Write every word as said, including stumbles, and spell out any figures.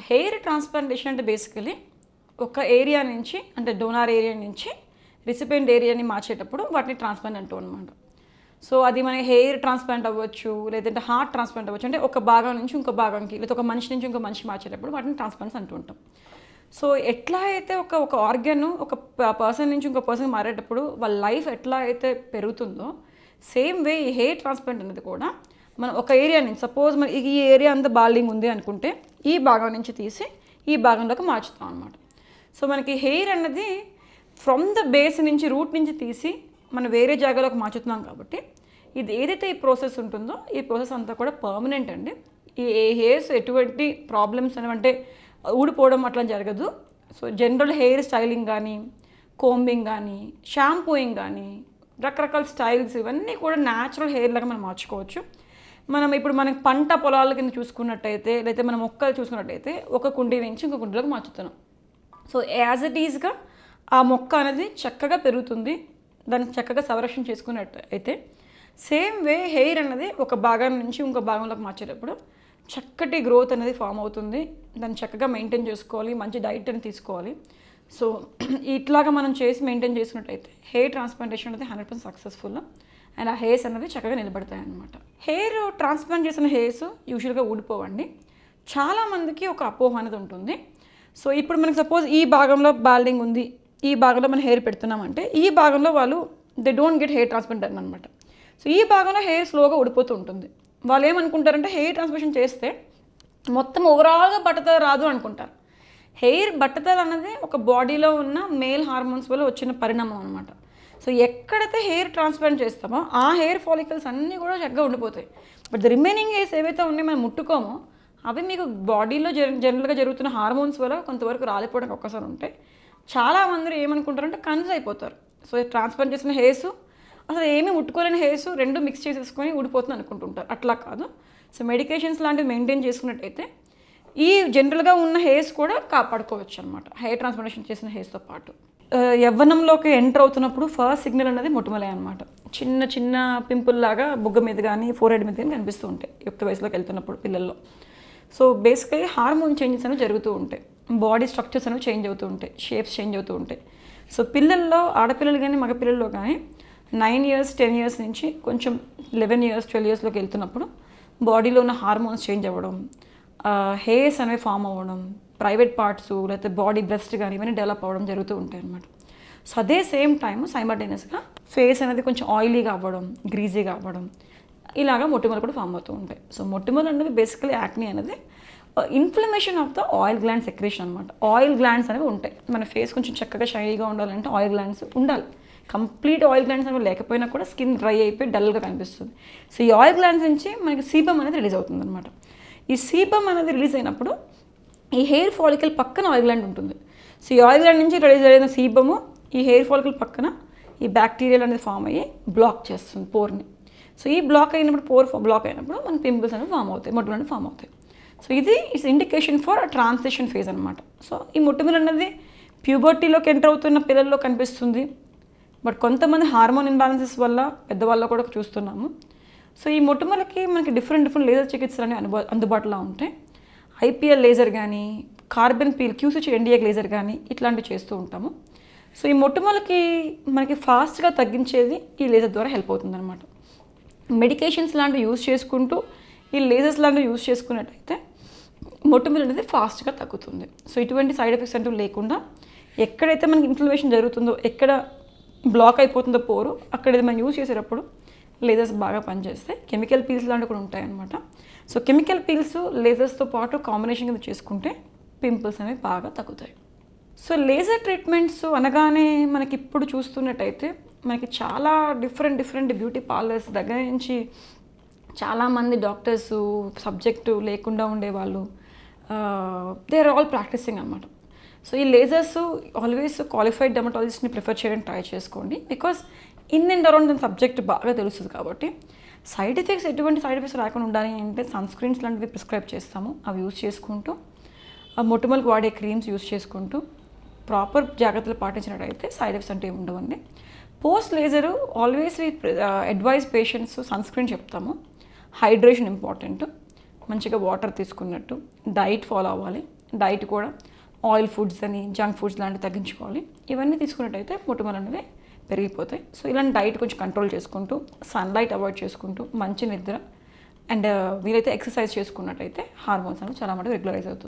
Hair transplantation అంటే basically ఒక area నుంచి అంటే డోనార్ ఏరియా నుంచి రిసిపెంట్ ఏరియాని మార్చేటప్పుడు వాటిని ట్రాన్స్ప్లాంట్ అంటూ అనమాట. సో అది మన హెయిర్ ట్రాన్స్ప్లాంట్ అవ్వచ్చు, లేదంటే హార్ట్ ట్రాన్స్ప్లాంట్ అవ్వచ్చు. అంటే ఒక భాగం నుంచి ఇంకో భాగంకి, లేదా ఒక మనిషి నుంచి ఇంకో మనిషి మార్చేటప్పుడు వాటిని ట్రాన్స్ప్లాంట్స్ అంటూ ఉంటాం. సో ఎట్లా అయితే ఒక ఒక ఆర్గన్ ఒక పర్సన్ నుంచి ఇంకో పర్సన్ మారేటప్పుడు వాళ్ళ లైఫ్ ఎట్లా అయితే పెరుగుతుందో, సేమ్ వే ఈ హెయిర్ ట్రాన్స్ప్లాంట్ అనేది కూడా మనం ఒక ఏరియా నుంచి, సపోజ్ మన ఈ ఏరియా అంతా బాల్డింగ్ ఉంది అనుకుంటే ఈ భాగం నుంచి తీసి ఈ భాగంలోకి మార్చుతాం అనమాట. సో మనకి హెయిర్ అన్నది ఫ్రమ్ ద బేస్ నుంచి, రూట్ నుంచి తీసి మనం వేరే జాగాలోకి మార్చుతున్నాం కాబట్టి ఇది ఏదైతే ఈ ప్రాసెస్ ఉంటుందో ఈ ప్రాసెస్ అంతా కూడా పర్మనెంట్ అండి. ఈ హెయిర్స్ ఎటువంటి ప్రాబ్లమ్స్ అనేవి అంటే ఊడిపోవడం అట్లా జరగదు. సో జనరల్ హెయిర్ స్టైలింగ్ కానీ, కోంబింగ్ కానీ, షాంపూయింగ్ కానీ, రకరకాల స్టైల్స్ ఇవన్నీ కూడా న్యాచురల్ హెయిర్ లాగా మనం మార్చుకోవచ్చు. మనం ఇప్పుడు మనకి పంట పొలాల కింద చూసుకున్నట్టయితే, లేకపోతే మనం మొక్కలు చూసుకున్నట్టయితే ఒక కుండీ నుంచి ఇంకో కుండీలోకి మార్చుతున్నాం. సో యాజ్ ఇట్ ఈజ్గా ఆ మొక్క అనేది చక్కగా పెరుగుతుంది, దాన్ని చక్కగా సంరక్షణ చేసుకున్నట్టు అయితే సేమ్ వే హెయిర్ అన్నది ఒక భాగం నుంచి ఇంకో భాగంలోకి మార్చేటప్పుడు చక్కటి గ్రోత్ అనేది ఫామ్ అవుతుంది. దాన్ని చక్కగా మెయింటైన్ చేసుకోవాలి, మంచి డైట్ అని తీసుకోవాలి. సో ఇట్లాగా మనం చేసి మెయింటైన్ చేసుకున్నట్టయితే హెయిర్ ట్రాన్స్ప్లాంటేషన్ అనేది హండ్రెడ్ పర్సెంట్ సక్సెస్ఫుల్ అండ్ ఆ హెయిర్స్ అనేది చక్కగా నిలబడతాయి అన్నమాట. హెయిర్ ట్రాన్స్ప్లాంట్ చేసిన హెయిర్స్ యూజువల్గా ఊడిపోవండి. చాలామందికి ఒక అపోహ అనేది ఉంటుంది. సో ఇప్పుడు మనకి సపోజ్ ఈ భాగంలో బాల్డింగ్ ఉంది, ఈ భాగంలో మనం హెయిర్ పెడుతున్నామంటే ఈ భాగంలో వాళ్ళు they don't get hair transplant అనమాట. సో ఈ భాగంలో హెయిర్ స్లోగా ఊడిపోతూ ఉంటుంది. వాళ్ళు ఏమనుకుంటారంటే హెయిర్ ట్రాన్స్ప్లాంటేషన్ చేస్తే మొత్తం ఓవరాల్గా బట్టతల రాదు అనుకుంటారు. హెయిర్ బట్టతల అనేది ఒక బాడీలో ఉన్న మేల్ హార్మోన్స్ వల్ల వచ్చిన పరిణామం అనమాట. సో ఎక్కడైతే హెయిర్ ట్రాన్స్ప్లాంట్ చేస్తామో ఆ హెయిర్ ఫాలికల్స్ అన్నీ కూడా చక్కగా ఉండిపోతాయి. బట్ ద రిమైనింగ్ హెయిర్స్ ఏవైతే ఉన్నాయో మనం ముట్టుకోమో అవి మీకు బాడీలో జన జనరల్గా జరుగుతున్న హార్మోన్స్ వల్ల కొంతవరకు రాలిపోవడానికి ఒక్కసారి ఉంటాయి. చాలామంది ఏమనుకుంటారంటే కన్ఫ్యూజ్ అయిపోతారు. సో ట్రాన్స్ప్లాంట్ చేసిన హెయిర్స్ అసలు ఏమీ ముట్టుకోలేని హెయిర్స్ రెండు మిక్స్ చేసేసుకొని ఊడిపోతుంది అనుకుంటుంటారు. అట్లా కాదు. సో మెడికేషన్స్ లాంటివి మెయింటైన్ చేసుకున్నట్టయితే ఈ జనరల్గా ఉన్న హెయిర్స్ కూడా కాపాడుకోవచ్చు అనమాట, హెయిర్ ట్రాన్స్ప్లాంటేషన్ చేసిన హెయిర్స్తో పాటు. యవ్వనంలోకి ఎంటర్ అవుతున్నప్పుడు ఫస్ట్ సిగ్నల్ అనేది మొటిమలే అనమాట. చిన్న చిన్న పింపుల్ లాగా బుగ్గ మీద కానీ ఫోర్ హెడ్ మీద కానీ కనిపిస్తూ ఉంటాయి యుక్త వయసులోకి వెళ్తున్నప్పుడు పిల్లల్లో. సో బేసికలీ హార్మోన్ చేంజెస్ అనేవి జరుగుతూ ఉంటాయి, బాడీ స్ట్రక్చర్స్ అనేవి చేంజ్ అవుతూ ఉంటాయి, షేప్స్ చేంజ్ అవుతూ ఉంటాయి. సో పిల్లల్లో, ఆడపిల్లలు కానీ మగపిల్లల్లో కానీ నైన్ ఇయర్స్ టెన్ ఇయర్స్ నుంచి కొంచెం లెవెన్ ఇయర్స్ ట్వెల్వ్ ఇయర్స్లోకి వెళ్తున్నప్పుడు బాడీలో ఉన్న హార్మోన్స్ చేంజ్ అవ్వడం, హెయిర్స్ అనేవి ఫామ్ అవ్వడం, ప్రైవేట్ పార్ట్స్ లేకపోతే బాడీ బ్రెస్ట్ కానీ ఇవన్నీ డెవలప్ అవ్వడం జరుగుతూ ఉంటాయి అన్నమాట. సో అదే సేమ్ టైం సైమల్టేనియస్గా ఫేస్ అనేది కొంచెం ఆయిలీగా అవ్వడం, గ్రీజీగా అవ్వడం, ఇలాగా మొటిమలు కూడా ఫామ్ అవుతూ ఉంటాయి. సో మొటిమలు అనేది బేసికలీ యాక్నీ అనేది inflammation of the oil gland secretion అనమాట. ఆయిల్ గ్లాండ్స్ అనేవి ఉంటాయి. మన ఫేస్ కొంచెం చక్కగా షైనీగా ఉండాలంటే ఆయిల్ గ్లాండ్స్ ఉండాలి. కంప్లీట్ ఆయిల్ గ్లాండ్స్ అనేవి లేకపోయినా కూడా స్కిన్ డ్రై అయిపోయి డల్గా కనిపిస్తుంది. సో ఈ ఆయిల్ గ్లాండ్స్ నుంచి మనకి సీబమ్ అనేది రిలీజ్ అవుతుంది అనమాట. ఈ సీబమ్ అనేది రిలీజ్ అయినప్పుడు ఈ హెయిర్ ఫాలికల్ పక్కన ఆయిల్ గ్లాండ్ ఉంటుంది. సో ఈ ఆయిల్ గ్లాండ్ నుంచి రిలీజ్ అయిన సీబము ఈ హెయిర్ ఫాలికల్ పక్కన ఈ బ్యాక్టీరియల్ అనేది ఫామ్ అయ్యి బ్లాక్ చేస్తుంది పోర్ని. సో ఈ బ్లాక్ అయినప్పుడు, పోర్ బ్లాక్ అయినప్పుడు మన పింపుల్స్ అనేవి ఫామ్ అవుతాయి, మొటిమలు అనేవి ఫామ్ అవుతాయి. సో ఇది it's indication for a transition phase అనమాట. సో ఈ మొటిమలు అనేది ప్యూబర్టీలోకి ఎంటర్ అవుతున్న పిల్లల్లో కనిపిస్తుంది. బట్ కొంతమంది హార్మోన్ ఇంబ్యాలెన్సెస్ వల్ల పెద్దవాళ్ళలో కూడా చూస్తున్నాము. సో ఈ మొటిమలకి మనకి డిఫరెంట్ డిఫరెంట్ లేజర్ చికిత్సలు అనేవి అనుబా అందుబాటులో ఉంటాయి. ఐపీఎల్ లేజర్ కానీ, carbon peel, Q switch NDA laser కానీ ఇట్లాంటివి చేస్తూ ఉంటాము. సో ఈ మొటిమలకి మనకి ఫాస్ట్గా తగ్గించేది ఈ లేజర్ ద్వారా హెల్ప్ అవుతుంది అనమాట. మెడికేషన్స్ లాంటివి యూజ్ చేసుకుంటూ ఈ లేజర్స్ లాంటివి యూజ్ చేసుకున్నట్టయితే మొటిమలు అనేది ఫాస్ట్గా తగ్గుతుంది. సో ఇటువంటి సైడ్ ఎఫెక్ట్స్ అంటూ లేకుండా ఎక్కడైతే మనకి ఇన్ఫ్లమేషన్ జరుగుతుందో, ఎక్కడ బ్లాక్ అయిపోతుందో పోరు, అక్కడ మనం యూజ్ చేసేటప్పుడు లేజర్స్ బాగా పనిచేస్తాయి. కెమికల్ పీల్స్ లాంటివి కూడా ఉంటాయి అన్నమాట. సో కెమికల్ పీల్స్ లేజర్స్తో పాటు కాంబినేషన్ కింద చేసుకుంటే పింపుల్స్ అనేవి బాగా తగ్గుతాయి. సో లేజర్ ట్రీట్మెంట్స్ అనగానే మనకి ఇప్పుడు చూస్తున్నట్టయితే మనకి చాలా డిఫరెంట్ డిఫరెంట్ బ్యూటీ పార్లర్స్ దగ్గర నుంచి చాలామంది డాక్టర్స్ సబ్జెక్టు లేకుండా ఉండేవాళ్ళు దే ఆర్ ఆల్ ప్రాక్టీసింగ్ అనమాట. సో ఈ లేజర్స్ ఆల్వేస్ క్వాలిఫైడ్ డెర్మటాలజిస్ట్ని ప్రిఫర్ చేయడానికి ట్రై చేసుకోండి. బికాస్ ఇన్ అండ్ అరౌండ్ దాని సబ్జెక్ట్ బాగా తెలుస్తుంది కాబట్టి. సైడ్ ఎఫెక్ట్స్, ఎటువంటి సైడ్ ఎఫెక్ట్స్ రాకుండా ఉండాలి అంటే సన్ స్క్రీన్స్ లాంటివి ప్రిస్క్రైబ్ చేస్తాము. అవి యూజ్ చేసుకుంటూ, ఆ మొటిమలకు వాడే క్రీమ్స్ యూజ్ చేసుకుంటూ ప్రాపర్ జాగ్రత్తలు పాటించినట్టయితే సైడ్ ఎఫెక్ట్స్ అంటే ఏమి ఉండవండి. Post laser always we advise patients sunscreen చెప్తాము. హైడ్రేషన్ ఇంపార్టెంట్, మంచిగా వాటర్ తీసుకున్నట్టు, డైట్ ఫాలో అవ్వాలి, డైట్ కూడా ఆయిల్ ఫుడ్స్ అని జంక్ ఫుడ్స్ లాంటివి తగ్గించుకోవాలి. ఇవన్నీ తీసుకున్నట్టయితే మొటిమలు అనేవి పెరిగిపోతాయి. సో ఇలాంటి డైట్ కొంచెం కంట్రోల్ చేసుకుంటూ, సన్లైట్ అవాయిడ్ చేసుకుంటూ, మంచి నిద్ర అండ్ వీలైతే ఎక్సర్సైజ్ చేసుకున్నట్టయితే హార్మోన్స్ అనేవి చాలా మటుకు రెగ్యులరైజ్ అవుతుంది.